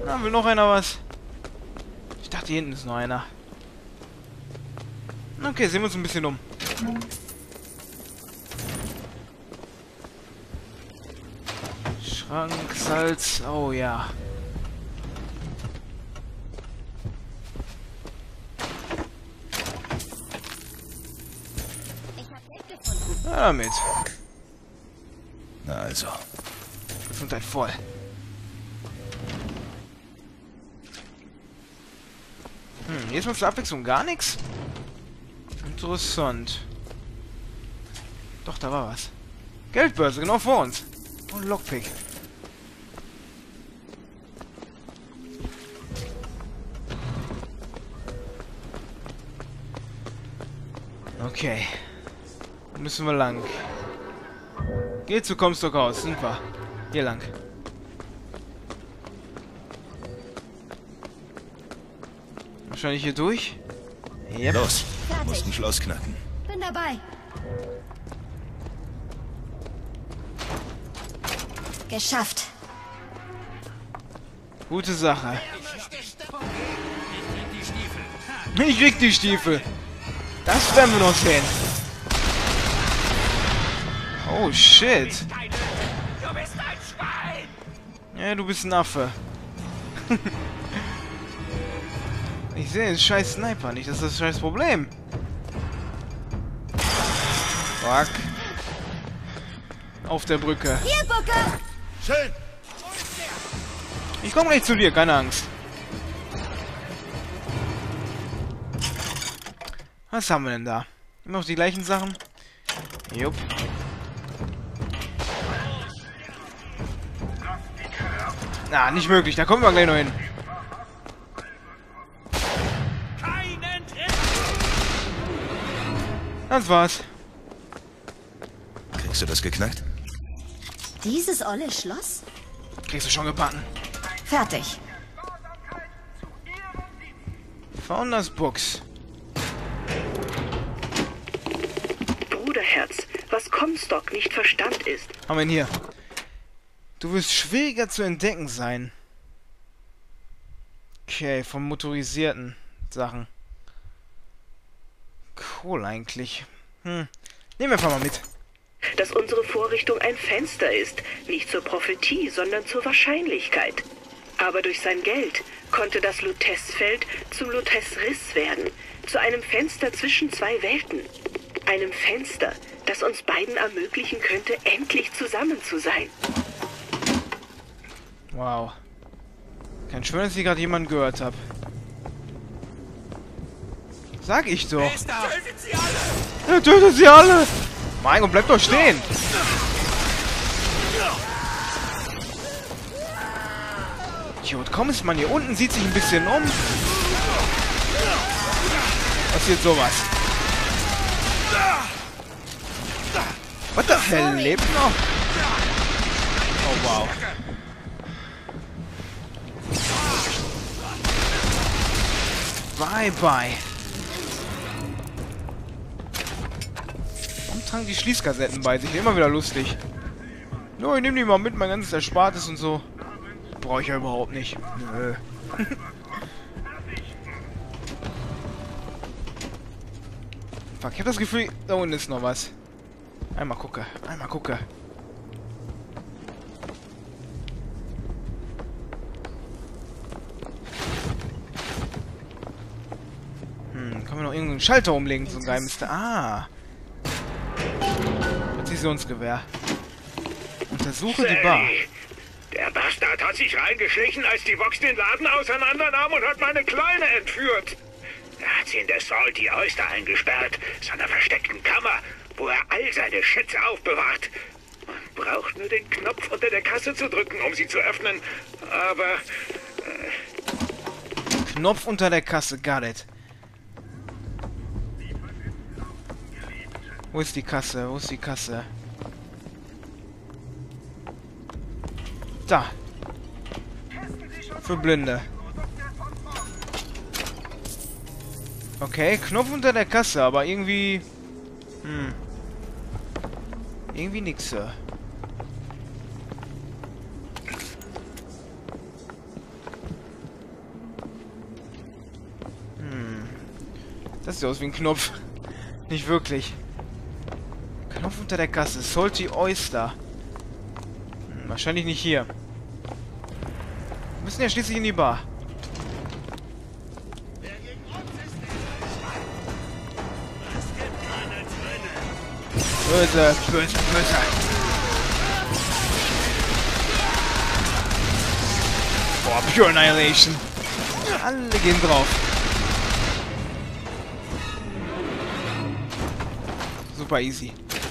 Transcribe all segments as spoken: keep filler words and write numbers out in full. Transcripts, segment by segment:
Na, will noch einer was? Ich dachte, hier hinten ist noch einer. Okay, sehen wir uns ein bisschen um. Schrank, Salz, oh ja. Ja, damit. Na also. Gesundheit voll. Hm, jetzt mal zur Abwechslung gar nichts. Interessant. Doch, da war was. Geldbörse, genau vor uns. Und Lockpick. Okay. Müssen wir lang. Geh zu Comstock aus, sind wir. Hier lang. Wahrscheinlich hier durch. Yep. Los, du musst ein Schloss knacken. Bin dabei. Geschafft. Gute Sache. Ich krieg die Stiefel. Das werden wir noch sehen. Oh shit. Du bist ein Schwein! Ja, du bist ein Affe. Ich sehe den scheiß Sniper nicht, das ist das scheiß Problem. Fuck. Auf der Brücke. Hier, Bucke! Schön. Ich komme gleich zu dir, keine Angst. Was haben wir denn da? Immer noch die gleichen Sachen? Jupp. Na, nicht möglich, da kommen wir gleich noch hin. Das war's. Kriegst du das geknackt? Dieses olle Schloss? Kriegst du schon gebacken. Fertig. Founders Books. Bruderherz, was Comstock nicht verstand ist. Haben wir ihn hier. Du wirst schwieriger zu entdecken sein. Okay, vom motorisierten Sachen. Cool eigentlich. Hm. Nehmen wir einfach mal mit. Dass unsere Vorrichtung ein Fenster ist, nicht zur Prophetie, sondern zur Wahrscheinlichkeit. Aber durch sein Geld konnte das Lutece-Feld zum Lutece-Riss werden, zu einem Fenster zwischen zwei Welten. Einem Fenster, das uns beiden ermöglichen könnte, endlich zusammen zu sein. Wow. Kein Schwör, dass ich gerade jemanden gehört habe. Sag ich doch. Tötet sie alle! Ja, tötet sie alle! Mein Gott, bleib doch stehen! Idiot, komm ist man hier unten, sieht sich ein bisschen um. Passiert sowas. What the hell, lebt noch? Oh wow. Bye bye. Warum tragen die Schließkassetten bei sich? Immer wieder lustig. No, ich nehme die mal mit, mein ganzes Erspartes und so. Brauche ich ja überhaupt nicht. Nö. Fuck, ich habe das Gefühl, da unten ist noch was. Einmal gucke, einmal gucke. Hm, können wir noch irgendeinen Schalter umlegen, so ein Geheimnis. Ah. Präzisionsgewehr. Untersuche die Bar. Der Bastard hat sich reingeschlichen, als die Vox den Laden auseinandernahm und hat meine Kleine entführt. Er hat sie in der Salty Oyster eingesperrt, seiner versteckten Kammer, wo er all seine Schätze aufbewahrt. Man braucht nur den Knopf unter der Kasse zu drücken, um sie zu öffnen. Aber... Äh Knopf unter der Kasse, got it. Wo ist die Kasse? Wo ist die Kasse? Da. Für Blinde. Okay, Knopf unter der Kasse, aber irgendwie... Hm. Irgendwie nix. Äh. Das sieht aus wie ein Knopf. Nicht wirklich. Knopf unter der Gasse. Salty Oyster. Hm, wahrscheinlich nicht hier. Wir müssen ja schließlich in die Bar. Böse, böse, böse. Boah, Pure Annihilation. Alle gehen drauf. Super easy.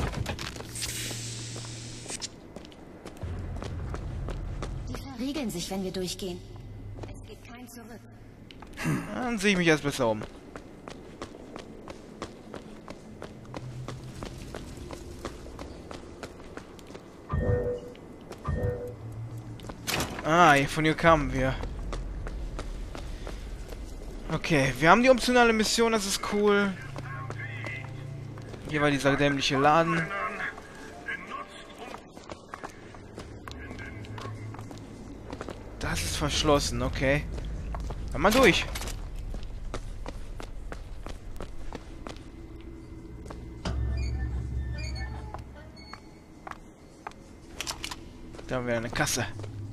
Die verriegeln sich, wenn wir durchgehen. Es geht kein Zurück. Dann sehe ich mich erst besser um. Ah, von hier kamen wir. Okay, wir haben die optionale Mission, das ist cool. Hier war dieser dämliche Laden. Das ist verschlossen, okay. Dann mal durch. Da haben wir eine Kasse.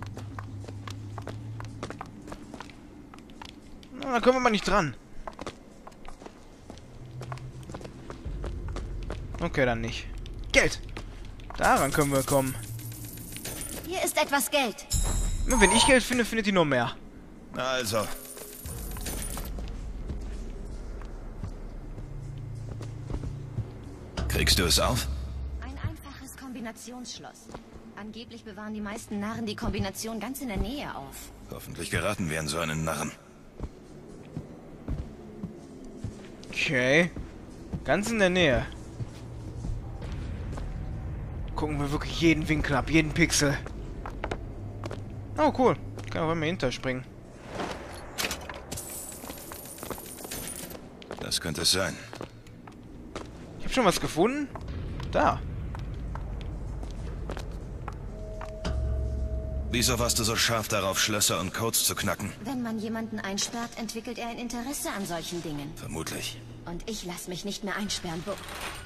Na, da können wir mal nicht dran. Okay, dann nicht. Geld! Daran können wir kommen. Hier ist etwas Geld. Wenn ich Geld finde, findet ihr noch mehr. Also. Kriegst du es auf? Ein einfaches Kombinationsschloss. Angeblich bewahren die meisten Narren die Kombination ganz in der Nähe auf. Hoffentlich geraten wir an so einen Narren. Okay. Ganz in der Nähe. Gucken wir wirklich jeden Winkel ab, jeden Pixel. Oh, cool. Kann auch immer hinterspringen. Das könnte es sein. Ich habe schon was gefunden. Da. Wieso warst du so scharf darauf, Schlösser und Codes zu knacken? Wenn man jemanden einsperrt, entwickelt er ein Interesse an solchen Dingen. Vermutlich. Und ich lasse mich nicht mehr einsperren, Bo.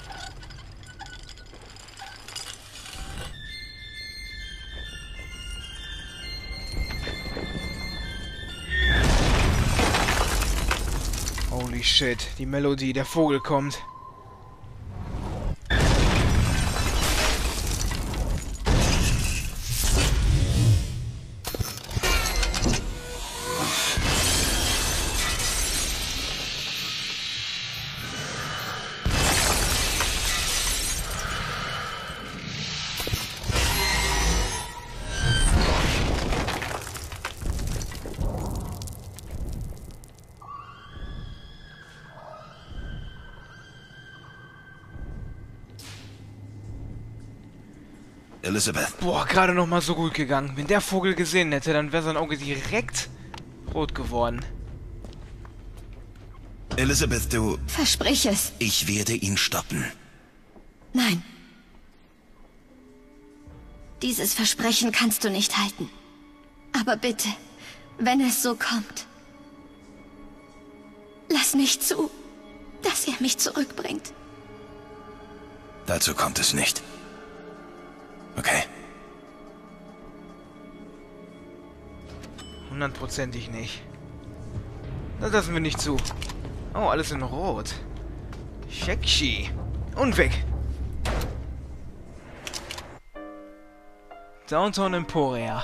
Holy shit, die Melodie, der Vogel kommt. Elizabeth. Boah, gerade noch mal so gut gegangen. Wenn der Vogel gesehen hätte, dann wäre sein Auge direkt rot geworden. Elizabeth, du... Versprich es. Ich werde ihn stoppen. Nein. Dieses Versprechen kannst du nicht halten. Aber bitte, wenn es so kommt, lass nicht zu, dass er mich zurückbringt. Dazu kommt es nicht. Okay. Hundertprozentig nicht. Das lassen wir nicht zu. Oh, alles in Rot. Shekshi. Und weg. Downtown Emporia.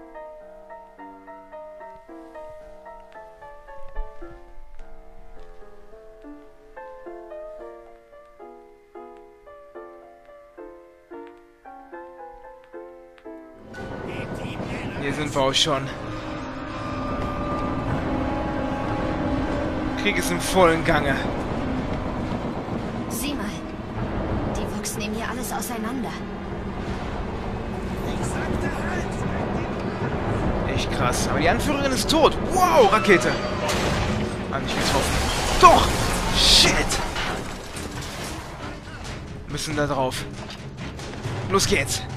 Hier sind wir auch schon. Krieg ist im vollen Gange. Sieh mal. Die Vox nehmen hier alles auseinander. Echt krass. Aber die Anführerin ist tot. Wow, Rakete. Ah, nicht getroffen. Doch! Shit! Müssen da drauf. Los geht's.